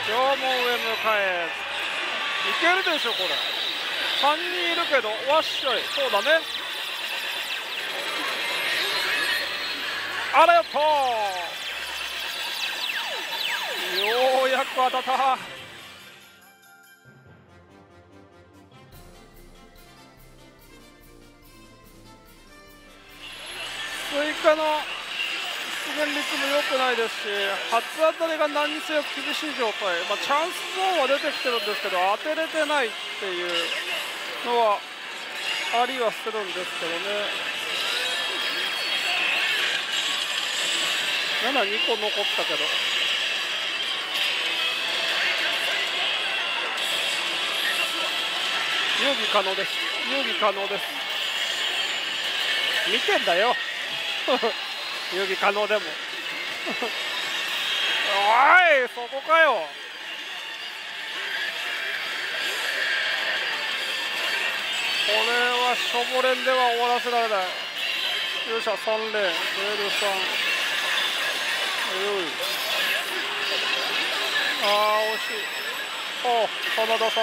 縄文へ向かえ。いけるでしょこれ。3人いるけどわっしょい。そうだね。あらよっと、ようやく当たった。追加の出現率も良くないですし、初当たりが何にせよ厳しい状態。チャンスゾーンは出てきてるんですけど当てれてないっていうのはありはするんですけどね。7、2個残ったけど。遊戯可能です。遊戯可能です。見てんだよ遊戯可能でもおいそこかよ。これはしょぼれんでは終わらせられない。よっしゃ3レーンベルさん。あー惜しい。お真田さん。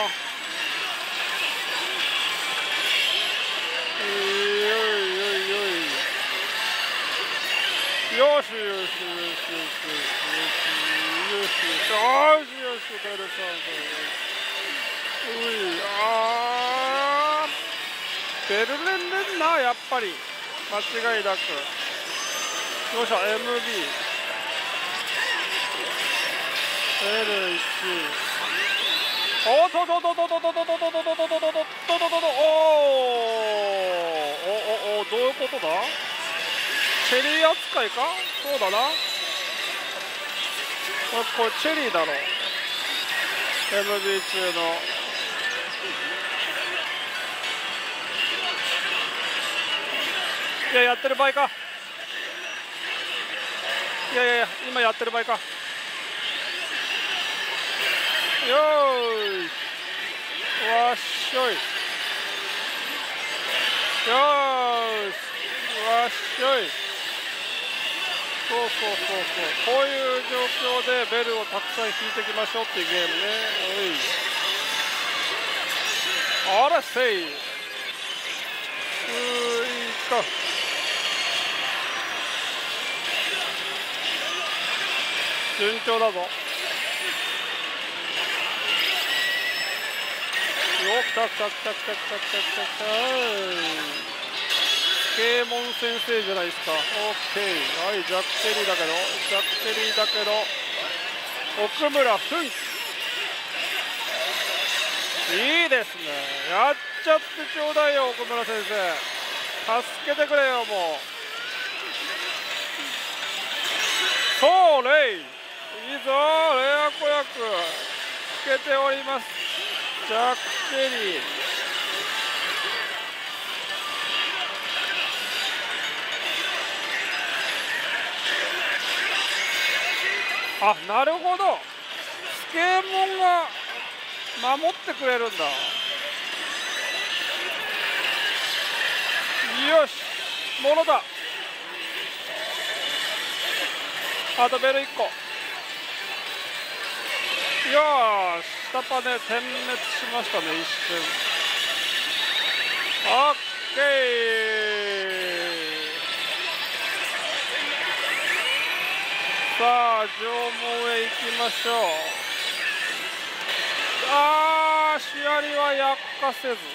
よしよしよしよしよしよしよしよしよしベルさん。ベルレンレンなやっぱり間違いなく。よっしゃ MB L1。おっとととととととととととととととととと。おどういうことだ。チェリー扱いか。そうだな。これチェリーだろ MB 中の。いややってる場合か。いや今やってる場合か。よーしわっしょい。よーしわっしょい。そうこういう状況でベルをたくさん引いていきましょうっていうゲームね。おいあらせい。順調だぞ。よ来た。ケーモン先生じゃないですか。オッケー。はいジャック・チェリーだけど奥村フンいいですね。やっちゃってちょうだいよ奥村先生。助けてくれよもう。そうレイいいぞ。レア子役つけております。ジャック・チェリー。あなるほど。スケーモンが守ってくれるんだ。よしものだ。あとベル1個。よーし下パネ点滅しましたね一瞬。オッケー。さあ縄文へ行きましょう。シアリは薬化せず。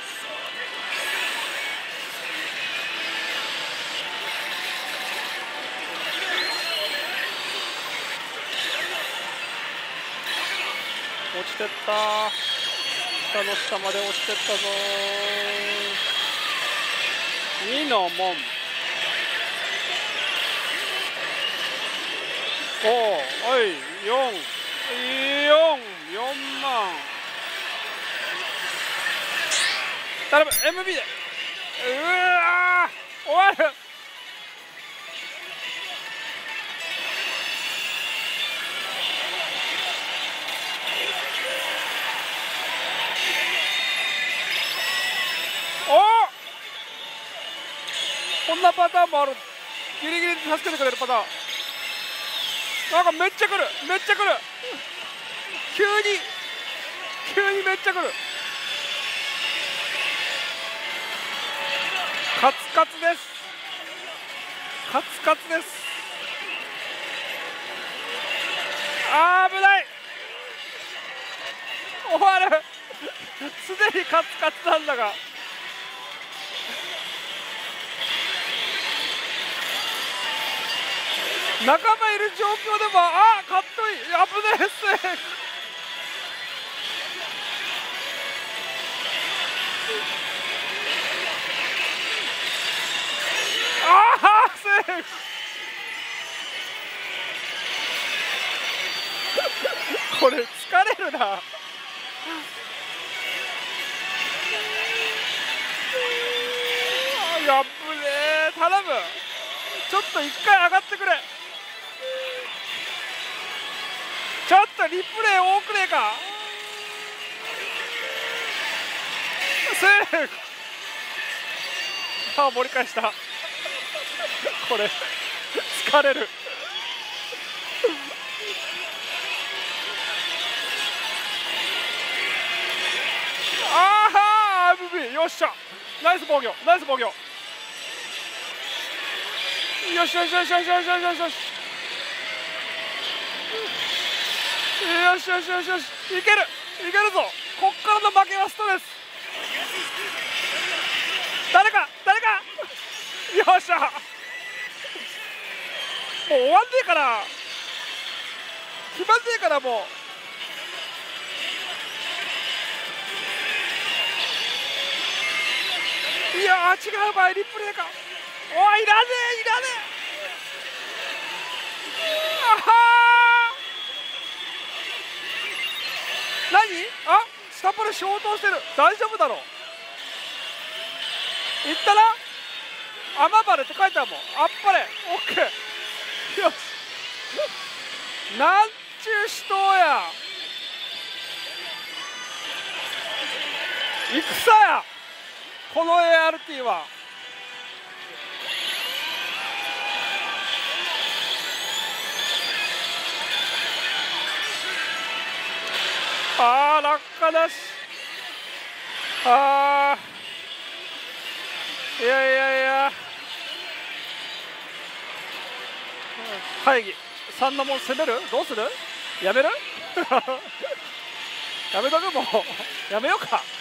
落ちてった。下の下まで落ちてったぞ。2の門。おい4万。頼む MB で。うわ終わる。こんなパターンもある。ギリギリで助けてくれるパターン。なんかめっちゃ来る。 急にめっちゃ来る。カツカツです。カツカツです。危ない。終わる。すでにカツカツなんだが。仲間いる状況でも、カットイン、危ねえっす。セーフ。これ疲れるな。やっぶねえ、頼む。ちょっと一回上がってくれ。ちょっとリプレイ多くねえか。セーフ。盛り返した。これ疲れる。MV よっしゃ。ナイス防御、ナイス防御。よしよしよしよしよしよしよしよしよしよしよしよし、いけるいけるぞ。こっからの負けはストレス。誰かよっしゃ。もう終わんねえから決まんねえからもう。いやー違う場合リプレイか。おい、いらねえいらねえ。何下パル消灯してる。大丈夫だろ。いったな。アマバレって書いてあるもん。あっぱれ。オッケー。よし。なんちゅう死闘や。戦や。この ART は。落下だし。いや会議3のもん攻める。どうする。やめるやめとく。もうやめようか。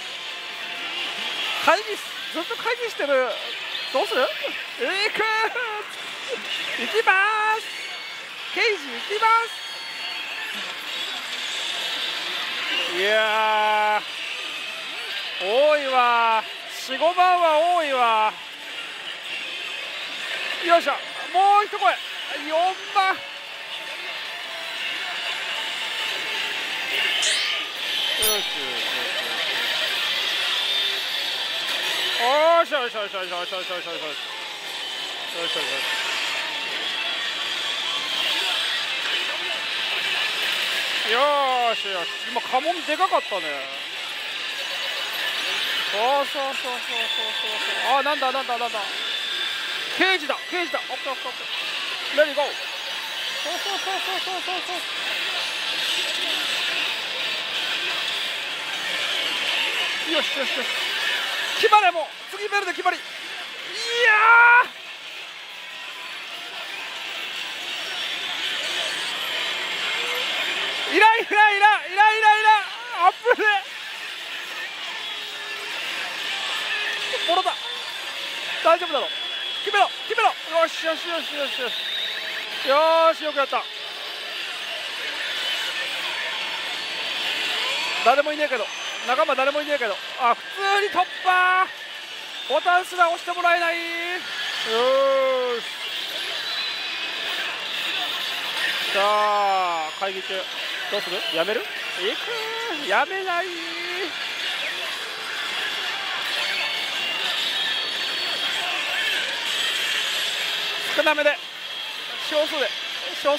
ずっと会議してる。どうする。行きまーす。刑事行きます。いや多いわ。4、5番は多いわ。よいしょ。もう一声。4番。よしよしよしよしよしよしよしよしよしよしよしよしよしよしよし。今カモンでかかったね。そうなんだ刑事だ。オッケーオッケーオッケー。レディーゴー。よし決まれ。もう次ベルで決まり。いやいらアップでもろだ。大丈夫だろ。決めろ。よしよくやった。誰もいねえけど、仲間誰もいねえけど、普通に突破。ボタンすら押してもらえない。よーし。さあ会議中どうする。やめる。やめない。少なめで少数2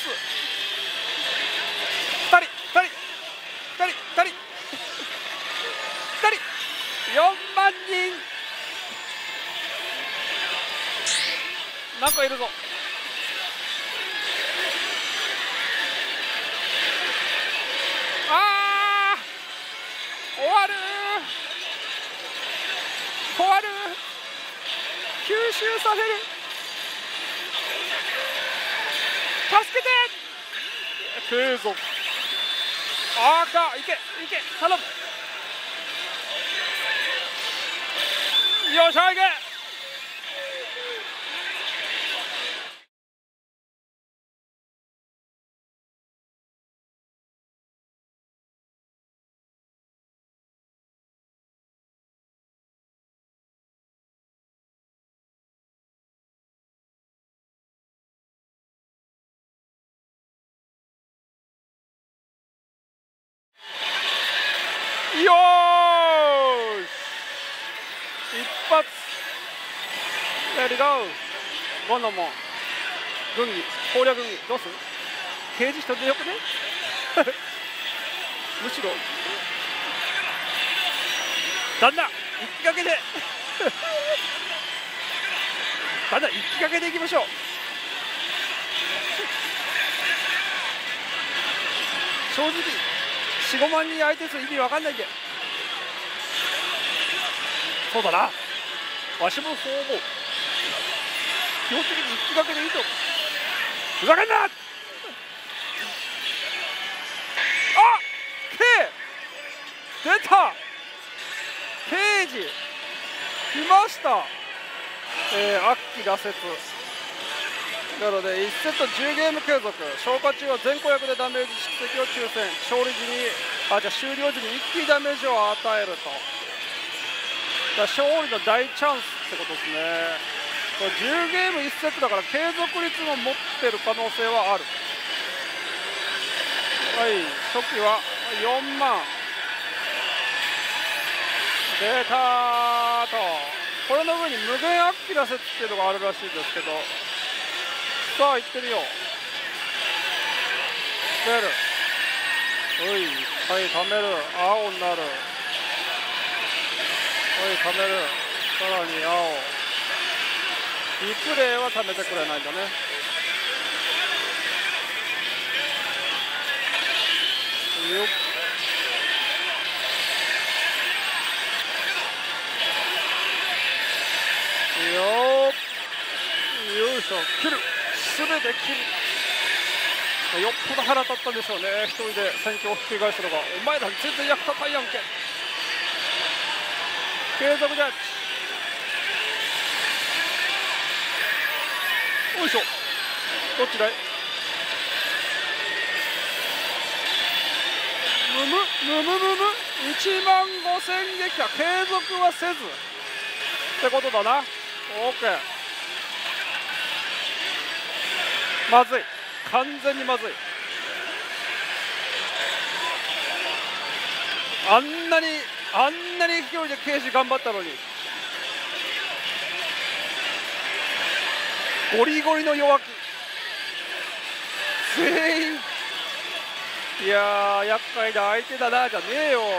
人4万人なんかいるぞ。 終わる終わる、吸収される、助けて継続、あーか、いけいけ、頼む、よっしゃいけ、よーし一発、レディゴー、ボンドも軍議、攻略軍議、どうする、刑事一人でよくねむしろ旦那一気かけで旦那一気かけでいきましょう。正直4、5万人相手する意味わかんないんで、そうだな、わしもそう思う、基本的に一気かけでいいと思う、ふざけんな、あ K 出た、刑事来ました、アッキ羅刹なので1セット10ゲーム継続、消化中は全攻略でダメージ蓄積を抽選、勝利時に終了時に一気にダメージを与えると、勝利の大チャンスってことですね。これ10ゲーム1セットだから継続率も持ってる可能性はある。はい、初期は4万出たーと、これの上に無限アッキ羅刹っていうのがあるらしいんですけど、さあ行ってみよう、出る、おい、はい、貯める、青になる、おい、貯める、さらに青、リプレイは貯めてくれないんだね。よっ、よいしょ、切る、すべて切る、よっぽど腹立ったんでしょうね、一人で戦況をひっくり返すのが、お前ら全然役立たんやんけ、継続ジャッジ、よいしょ、どっちだい、むむむむむむ、1万5000撃破、継続はせずってことだな、オーケー、まずい、完全にまずい、あんなに勢いで刑事頑張ったのに、ゴリゴリの弱気、全員、いやー、厄介な相手だなじゃねえよ。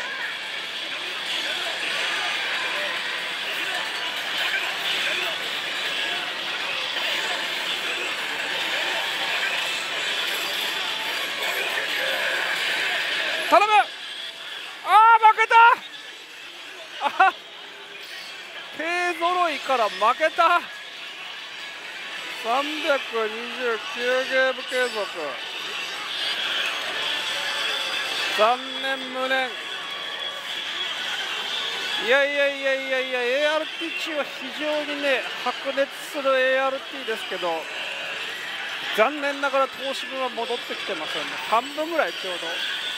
頼む、あー負けた、あ手揃いから負けた、329ゲーム継続、残念無念、いや、ART 中は非常にね白熱する ART ですけど、残念ながら投資分は戻ってきてませんね、半分ぐらいちょうど。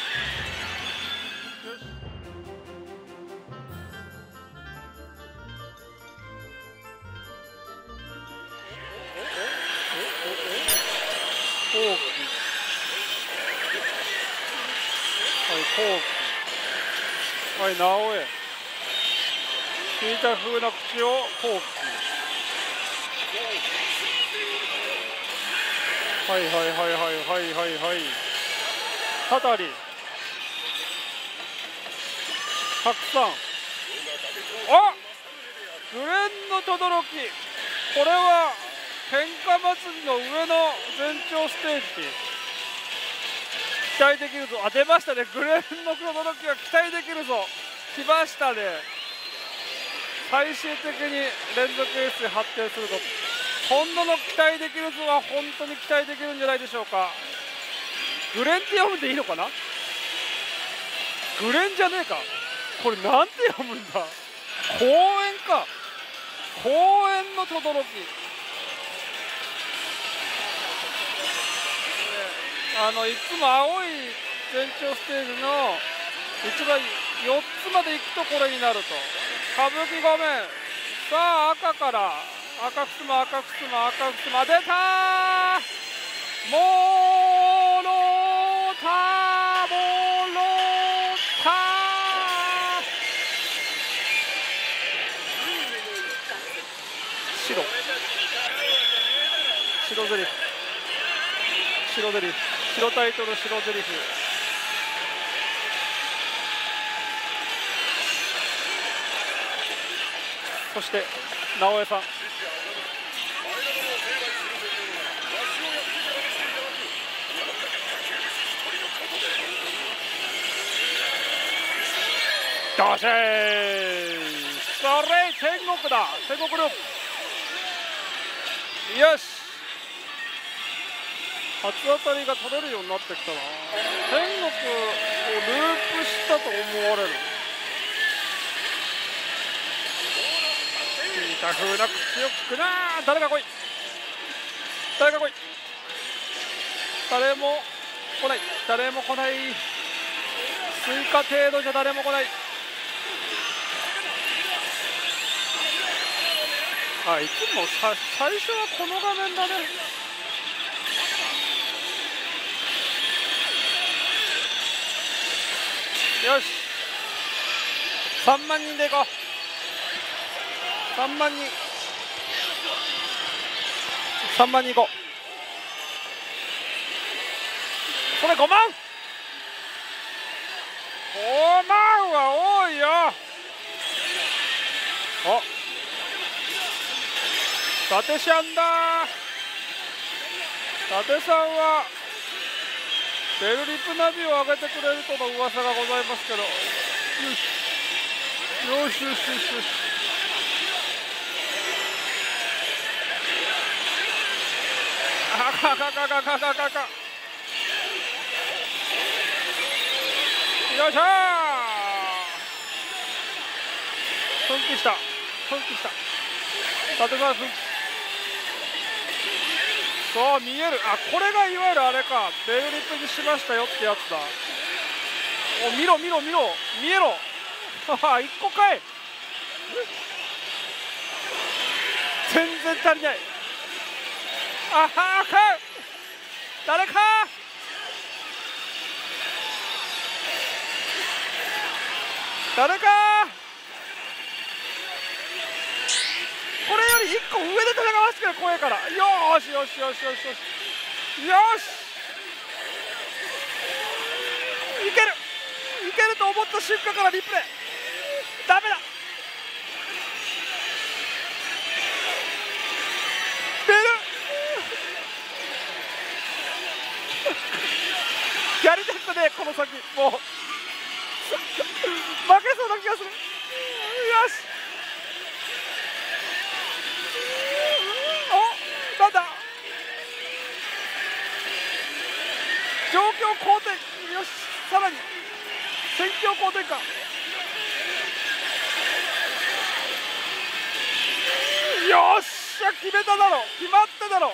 フォーク、はい、フォーク、はい、直江、聞いた風な口をフォーク、はい、たたり、たくさん、あ、グレンの轟、これは喧嘩祭りの上の前兆ステージ、 期待できるぞ。あ、出ましたね。グレンの轟が期待できるぞ。来ましたね。最終的に連続エースで発展すると、今度の期待できるぞは本当に期待できるんじゃないでしょうか。グレンって読むんでいいのかな。グレンじゃねえか。これなんて読むんだ。公園か。公園の轟。いつも青い全長ステージの一番4つまで行くとこれになると。歌舞伎ごめん。さあ赤から赤くすま赤くすま赤くすま出たー。もろたもろた白白ゼリフ白ゼリフ白タイトル白ゼリフ。そして直江さん、どしーそれ天国だ。天国ループ。よし、初当たりが取れるようになってきたな。天国をループしたと思われる。聞いた風な口を聞くな。誰が来い誰が来い。誰も来ない。誰も来ない。追加程度じゃ誰も来ない。あ、いつも最初はこの画面だね。よし、3万人でいこう。3万人3万人いこう。それ5万5万は多いよ。お、伊達ちゃんだ。伊達さんはベルリプナビを上げてくれるとの噂がございますけど、よしよしよしよしよし。あかかかかかかかか。よいしょー。奮起した奮起した。伊達さん奮起。そう見える。あ、これがいわゆるあれか、ベルリップにしましたよってやつだ。お、見ろ見ろ見ろ見えろ1個かい。全然足りない。あはーか誰か誰かこれより1個上で戦わせてくれ。怖いから。よーしよしよしよしよしよし、いけるいけると思った瞬間からリプレイ。ダメだ。ベルやりたくねえこの先。もう負けそうな気がする。よし、お、なんだ状況好転。よし、さらに戦況好転か。よっしゃ、決めただろ。決まっただろ。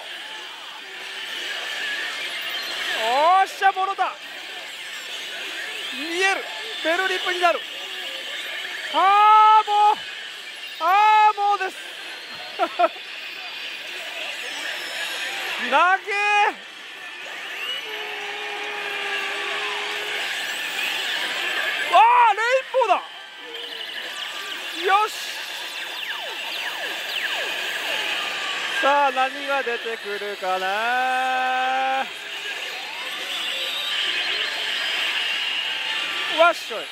おっしゃ、ものだ。見える。ベルリップになる。ああもうです投げあ、レインボーだ。よし、さあ何が出てくるかな。わっしょい。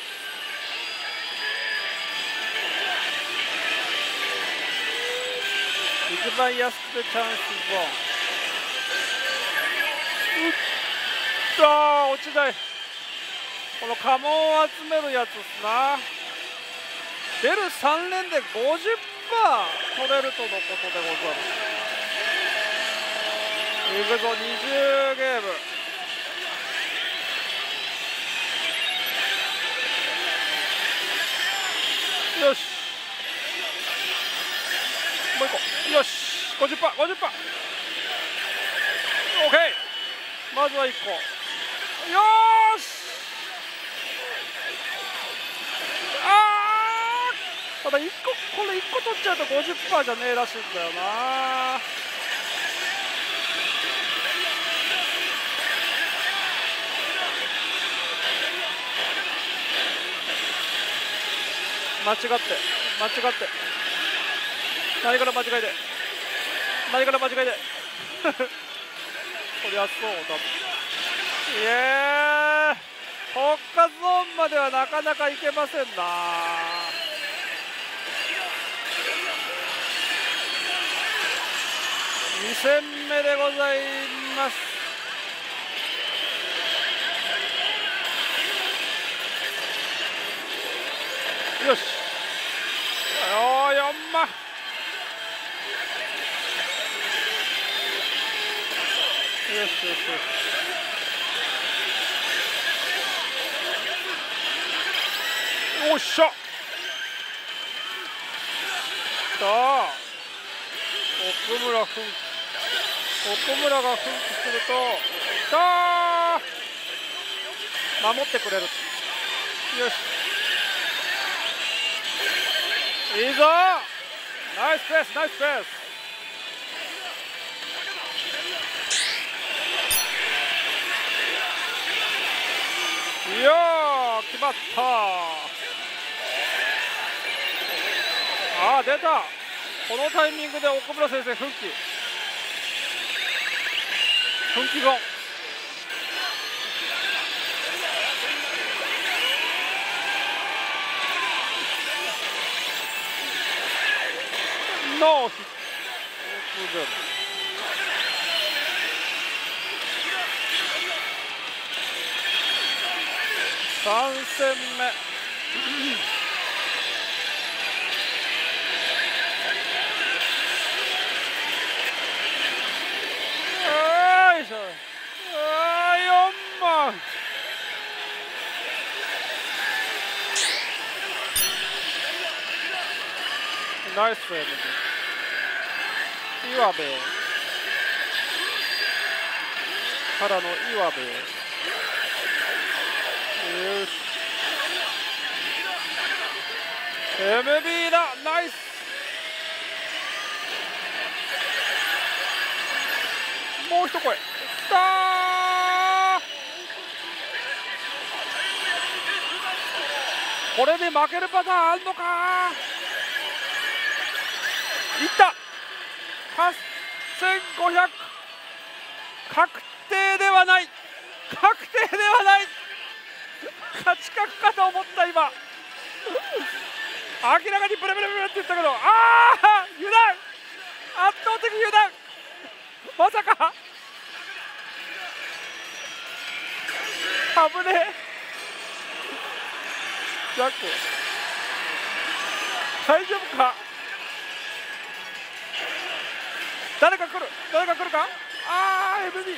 一番安くてチャンスボン。打ったー、 落ちない。この家紋を集めるやつっすな。ベル3連で 50% 取れるとのことでござる。いくぞ、20ゲーム。よし、もう一個。よし、 50%、 50%。 オッケー、まずは1個。よーし、ただ1個、これ1個取っちゃうと 50% じゃねえらしいんだよな。間違って何から間違いでそりゃそうだ。いやー、国家ゾーンまではなかなかいけませんな。2戦目でございます。よし、おー、4万。よし。おっしゃ。さあ、奥村が奮起すると、さあ守ってくれる。よし、いいぞ。ナイスペース。いやー、決まった。出た。このタイミングで奥村先生奮起後。ノーヒット。3戦目。よいしょ。4万。ナイスプレー。岩部からの岩部。よし、 MB だ。ナイス。もう一声。きたー。これで負けるパターンあんのか。いった。8500。確定ではない。勝ち確かと思った。今明らかにブレブレって言ったけど、油断。圧倒的油断。まさか。危ねえ。ジャック大丈夫か。誰か来るか。MD。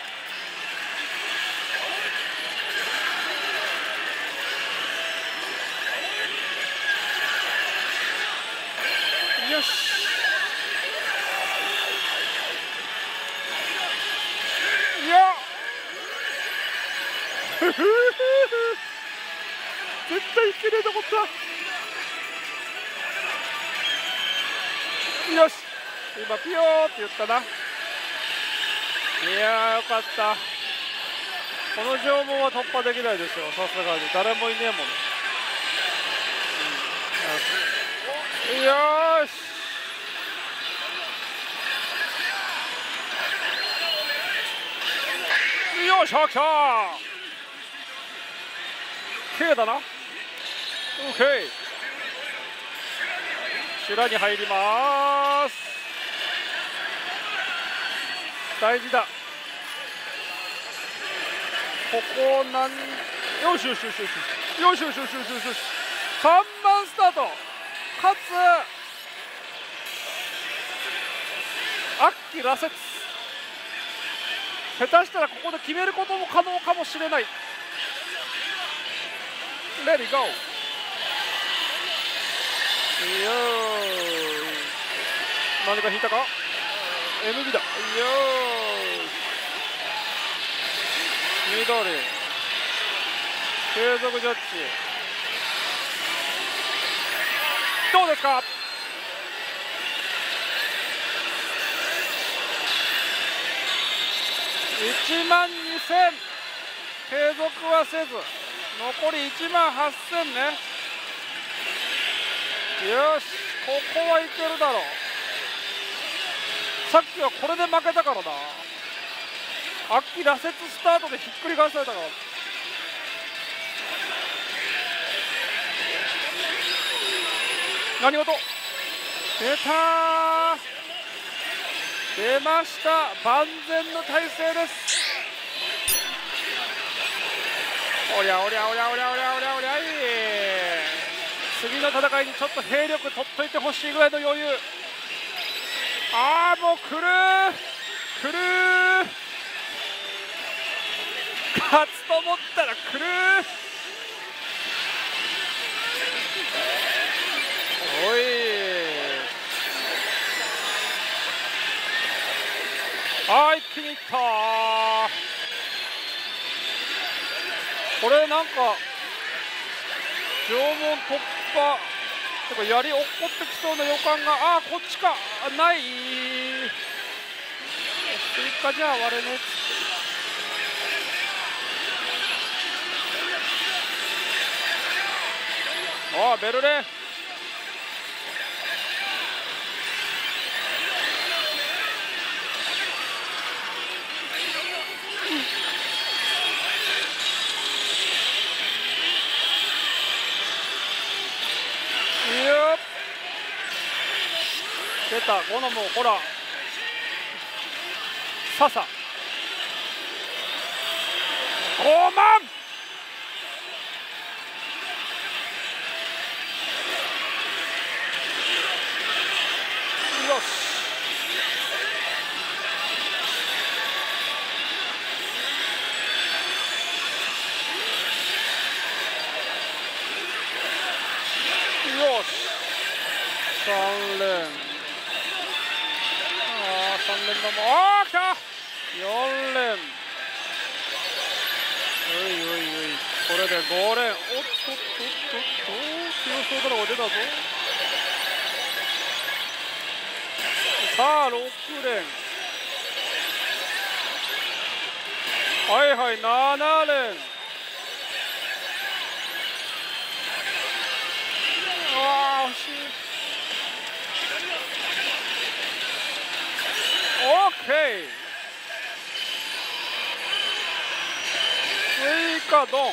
よし。いや絶対いけねえと思った。よし、今ピヨーって言ったな。いやー、よかった。この縄文は突破できないですよ、さすがに。誰もいねえもん。よーし、よっしゃ、来たー。 K だな。 OK。 修羅に入ります。大事だ。 ここなんよしよしよしよしよしよしよしよしよしよし3番スタートかつアッキー羅刹下手したらここで決めることも可能かもしれない。レディーゴー。よー何か引いたか MB だ。よー緑継続ジャッジどうですか。1万2000継続はせず残り1万8000ね。よしここはいけるだろう。さっきはこれで負けたからな。アッキー羅刹スタートでひっくり返されたから。何事出たー出ました万全の体勢です。おりゃおりゃおりゃおりゃおりゃおりゃおりゃい次の戦いにちょっと兵力取っといてほしいぐらいの余裕。ああもう来る来る勝つと思ったら来る。おい一気にいったー。これなんか縄文突破とかやり起こってきそうな予感が。こっちかない追加じゃ割れね。ベルレ出たこのもうほら笹5万よしよし3連3連だも来た4連おいおいおいこれで5連おっとっとっとっと強そうだろ出たぞ。さあ6連はいはい7連惜しい。オッケー追加ドン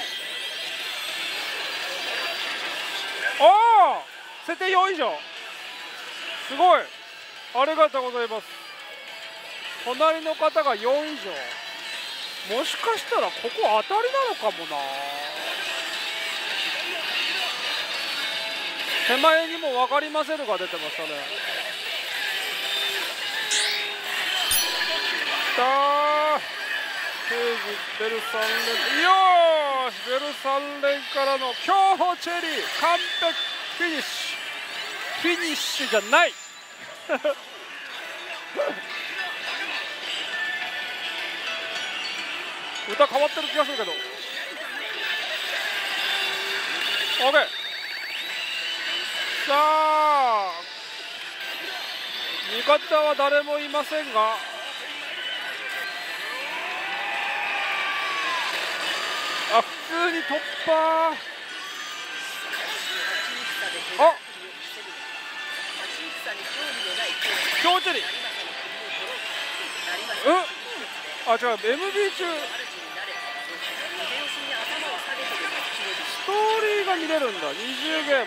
設定4以上すごいありがとうございます。隣の方が4以上もしかしたらここ当たりなのかもな。手前にも分かりませんが出てましたね。きたーベル3連よーしベル3連からの競歩チェリー完璧フィニッシュフィニッシュじゃない歌変わってる気がするけど OK さあ味方は誰もいませんが普通に突破強チェリ違う MB 中ストーリーが見れるんだ20ゲーム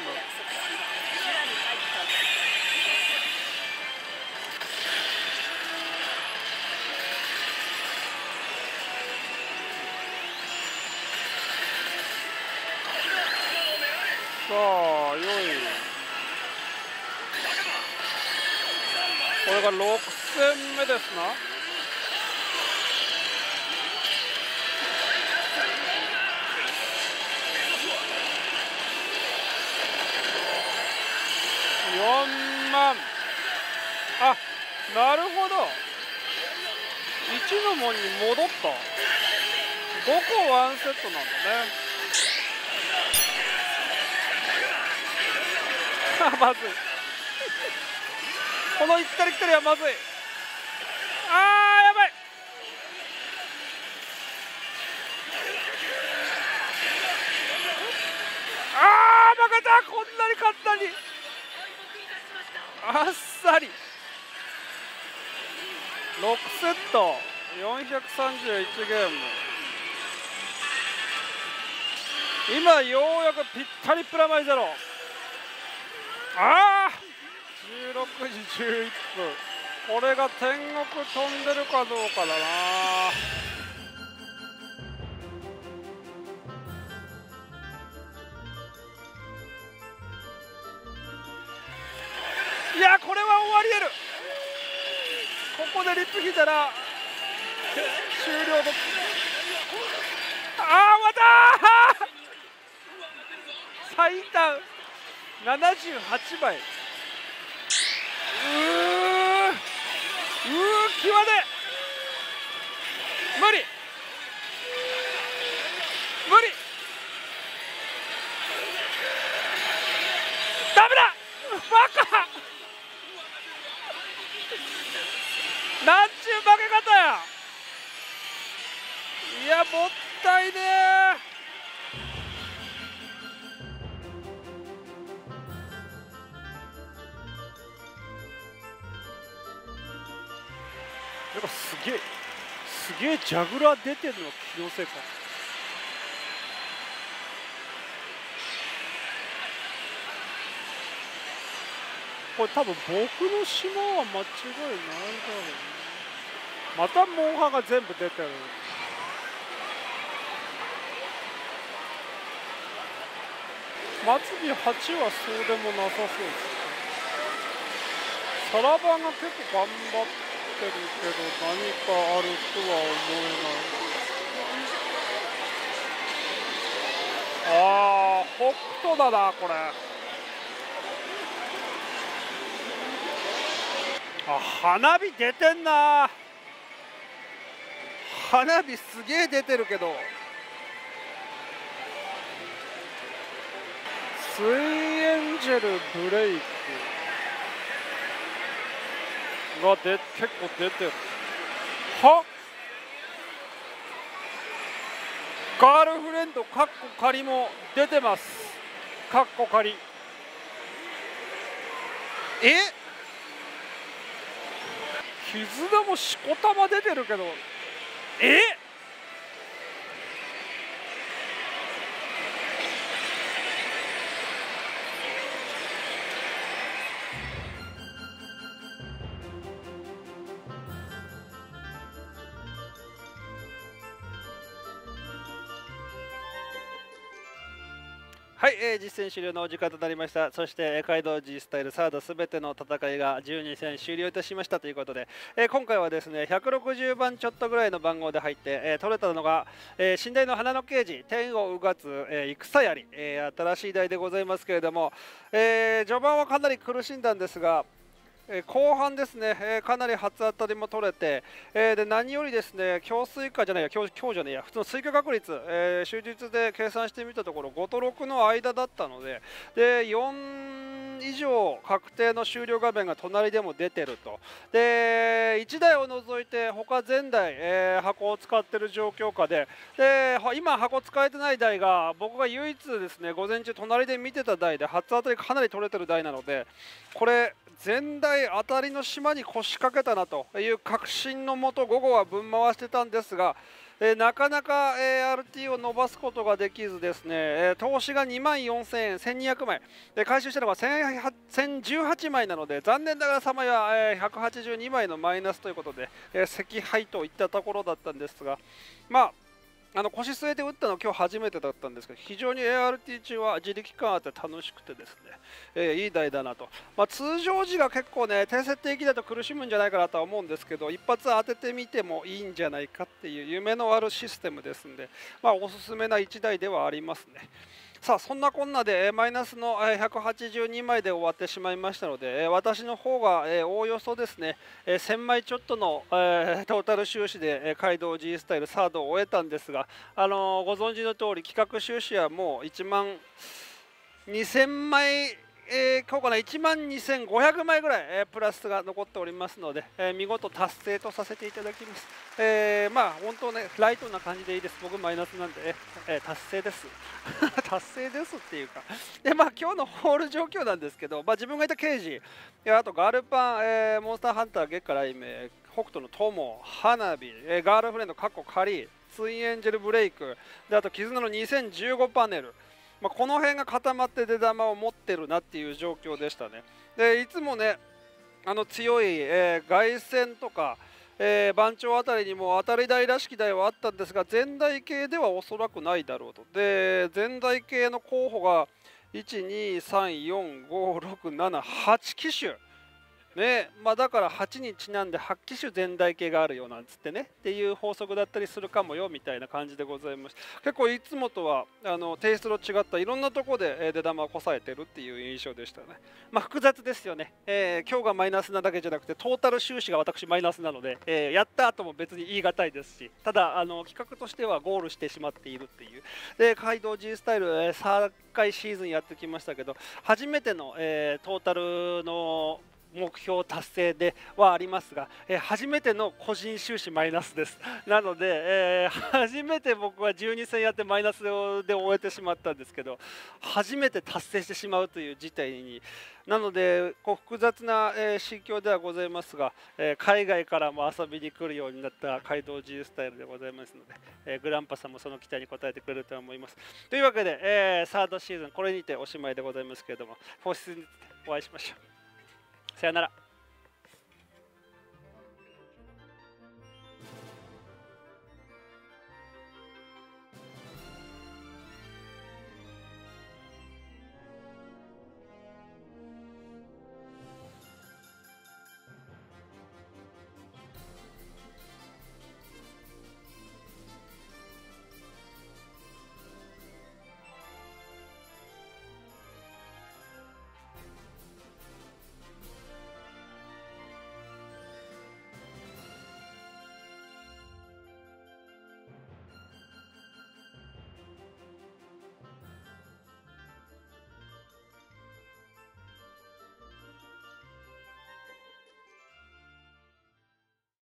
これが6戦目ですな。4万。あ、なるほど。1の門に戻った。5個ワンセットなんだね。まずい。この行ったり来たりはまずい。あー、やばい。あー、負けた。こんなに簡単にあっさり。6セット431ゲーム。今ようやくぴったりプラマイゼロ。ああ、16時11分。これが天国飛んでるかどうかだな。いや、これは終わり得る。ここでリップ引いたら終了と。ああ、また最短78倍。際で無理無理。ダメだ、バカ。なんちゅう負け方や。いや、もったいねえ。なんかすげえジャグラー出てるのは気のせいか。これ多分僕の島は間違いないだろうね。またモンハンが全部出てる。末尾8はそうでもなさそうです。サラバが結構頑張ってるけど何かあるとは思えない。ああ、北斗だなこれ。あ、花火出てんな。花火すげえ出てるけど、スイエンジェルブレイクが結構出てる。はガールフレンドかっこ仮も出てます。かっこ仮。絆もしこたま出てるけど、はい、実戦終了のお時間となりました。そして、カイドウ G スタイルサードすべての戦いが12戦終了いたしましたということで、今回はですね160番ちょっとぐらいの番号で入って、取れたのが、寝台の花の刑事天をうがつ、戦槍、新しい台でございますけれども、序盤はかなり苦しんだんですが、後半ですね、かなり初当たりも取れて、で何よりですね強水化じゃないや強じゃねえや普通の水化確率、終日で計算してみたところ5と6の間だったので、4以上確定の終了画面が隣でも出てると。で1台を除いて他全台、箱を使っている状況下で、今箱使えてない台が僕が唯一ですね午前中隣で見てた台で初当たりかなり取れてる台なので、これ全台当たりの島に腰掛けたなという確信のもと午後はぶん回してたんですが、なかなか、RT を伸ばすことができずですね、投資が2万4000円1200枚で回収したのが1018枚なので、残念ながら様や、182枚のマイナスということで、惜敗といったところだったんですが、まあ腰据えて打ったの今日初めてだったんですけど、非常に ART 中は自力感あって楽しくてですね、いい台だなと、通常時が結構ね低設定機だと苦しむんじゃないかなとは思うんですけど、一発当ててみてもいいんじゃないかっていう夢のあるシステムですんで、おすすめな1台ではありますね。さあそんなこんなでマイナスの182枚で終わってしまいましたので、私の方がおおよそですね1000枚ちょっとのトータル収支で街道 G スタイルサードを終えたんですが、ご存知の通り企画収支はもう1万2000枚今日かな1万2500枚ぐらい、プラスが残っておりますので、見事達成とさせていただきます。本当ねライトな感じでいいです。僕マイナスなんで、達成です達成ですっていうかで、今日のホール状況なんですけど、自分がいた刑事、あとガルパン、モンスターハンター月下雷鳴、北斗の友、花火、ガールフレンド過去仮、ツインエンジェルブレイクで、あと絆の2015パネル、この辺が固まって出玉を持ってるなっていう状況でしたね。でいつもね強い、凱旋とか、番長あたりにも当たり台らしき台はあったんですが、前台系ではおそらくないだろうと。で前台系の候補が1234567機種ね、だから8にちなんで8機種全台系があるよなんつってねっていう法則だったりするかもよみたいな感じでございます。結構いつもとはテイストの違ったいろんなところで出玉をこさえてるっていう印象でしたね。複雑ですよね、今日がマイナスなだけじゃなくてトータル収支が私マイナスなので、やった後も別に言い難いですし、ただ企画としてはゴールしてしまっているっていう。で街道 G スタイル、3回シーズンやってきましたけど、初めての、トータルの目標達成ではありますが、初めての個人収支マイナスです。なので、初めて僕は12戦やってマイナスで終えてしまったんですけど、初めて達成してしまうという事態になので複雑な、心境ではございますが、海外からも遊びに来るようになった街道 G スタイルでございますので、グランパさんもその期待に応えてくれると思います。というわけで、サードシーズンこれにておしまいでございますけれども、フォーシーズンでお会いしましょう。さよなら。